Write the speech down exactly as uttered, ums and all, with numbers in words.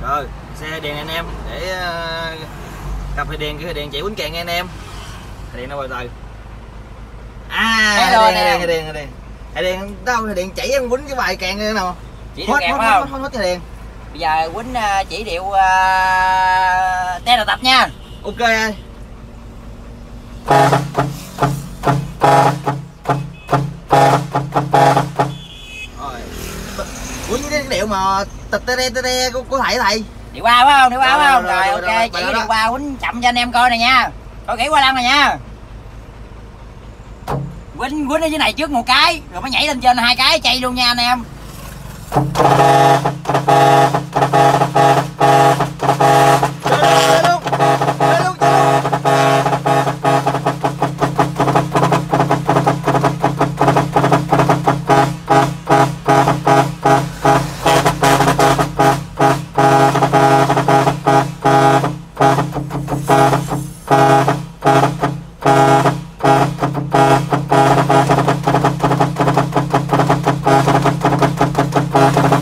Rồi xe đèn anh em để uh, cặp hệ đèn, cái đèn chỉ quýnh kèn nghe anh em. Hệ đèn đâu rồi từ à hệ đèn, hệ đèn hệ đèn hệ đèn hệ đèn đâu, hệ đèn chỉ em quýnh cái bài kèn này nào. Chỉ điệu kèn phải không? Hết cái đèn. Bây giờ quýnh uh, chỉ điệu uh, te là tập nha. Ok anh. Rồi quýnh cái điệu mà tê tê tê tê của, của thầy thầy. Điệu ba phải không? Điệu ba phải không? Rồi, rồi, ok, rồi, chỉ rồi, điệu ba quýnh chậm cho anh em coi nè nha. Coi kỹ qua lăng này nha. Quýnh quýnh ở dưới này trước một cái rồi mới nhảy lên trên hai cái chay luôn nha anh em. Thank you.